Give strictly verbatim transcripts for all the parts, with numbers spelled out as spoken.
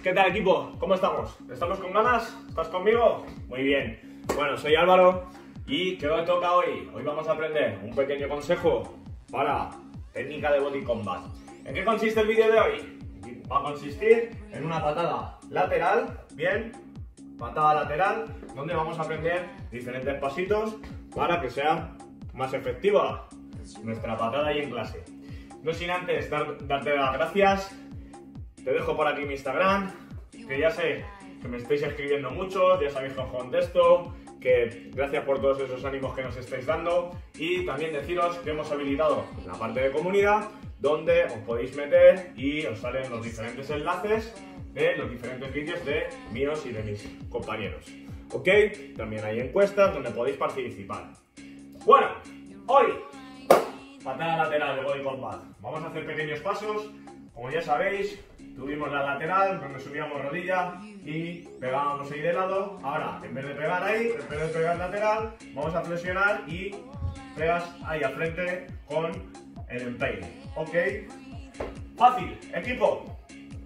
¿Qué tal, equipo? ¿Cómo estamos? ¿Estamos con ganas? ¿Estás conmigo? Muy bien. Bueno, soy Álvaro y ¿qué os toca hoy? Hoy vamos a aprender un pequeño consejo para técnica de body combat. ¿En qué consiste el vídeo de hoy? Va a consistir en una patada lateral, bien, patada lateral, donde vamos a aprender diferentes pasitos para que sea más efectiva nuestra patada ahí en clase. No sin antes dar, darte las gracias. Te dejo por aquí mi Instagram, que ya sé que me estáis escribiendo mucho, ya sabéis que os contesto, que gracias por todos esos ánimos que nos estáis dando, y también deciros que hemos habilitado la parte de comunidad donde os podéis meter y os salen los diferentes enlaces de los diferentes vídeos de míos y de mis compañeros. ¿Ok? También hay encuestas donde podéis participar. Bueno, hoy, patada lateral de body combat. Vamos a hacer pequeños pasos, como ya sabéis. Tuvimos la lateral, donde subíamos rodilla y pegábamos ahí de lado. Ahora, en vez de pegar ahí, en vez de pegar lateral, vamos a flexionar y pegas ahí al frente con el empeine. ¿Ok? Fácil, equipo.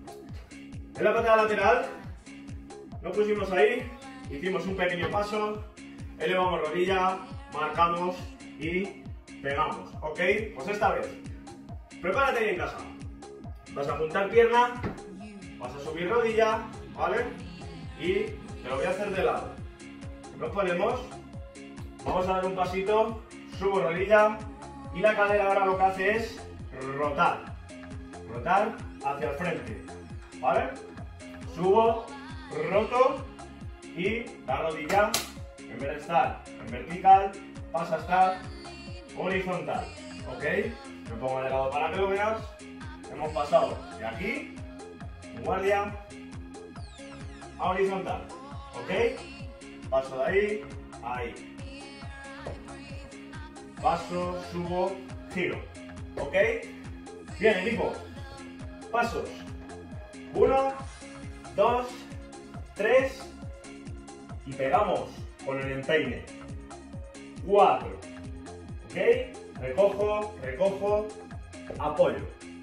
En la patada lateral, nos pusimos ahí, hicimos un pequeño paso, elevamos rodilla, marcamos y pegamos. ¿Ok? Pues esta vez, prepárate ahí en casa. Vas a juntar pierna, vas a subir rodilla, ¿vale? Y te lo voy a hacer de lado. Nos ponemos, vamos a dar un pasito, subo rodilla y la cadera ahora lo que hace es rotar. Rotar hacia el frente, ¿vale? Subo, roto y la rodilla, en vez de estar en vertical, pasa a estar horizontal, ¿ok? Me pongo de lado para que lo veas. Hemos pasado de aquí, en guardia, a horizontal, ¿ok? Paso de ahí, ahí. Paso, subo, giro, ¿ok? Bien, equipo. Pasos. Uno, dos, tres y pegamos con el empeine. Cuatro, ¿ok? Recojo, recojo, apoyo.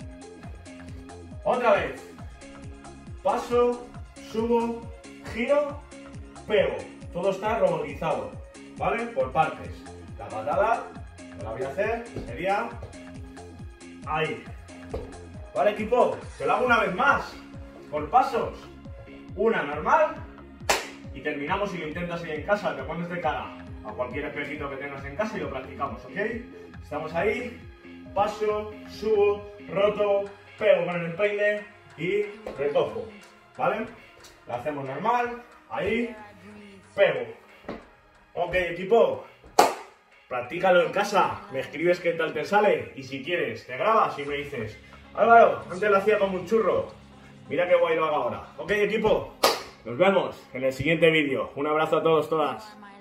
Otra vez, paso, subo, giro, pego. Todo está robotizado, ¿vale? Por partes. La patada, que la voy a hacer, sería ahí. ¿Vale, equipo? Te lo hago una vez más, por pasos. Una normal y terminamos y lo intentas ahí en casa, te pones de cara a cualquier espejito que tengas en casa y lo practicamos, ¿ok? Estamos ahí, paso, subo, roto, pego con el empeine y recojo, ¿vale? Lo hacemos normal, ahí, pego. Ok, equipo, practícalo en casa, me escribes qué tal te sale y si quieres te grabas y me dices: Álvaro, antes lo hacía como un churro, mira qué guay lo hago ahora. Ok, equipo, nos vemos en el siguiente vídeo. Un abrazo a todos, todas.